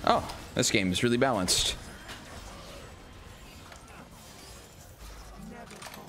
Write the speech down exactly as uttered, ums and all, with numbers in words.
Oh, this game is really balanced. Never fall.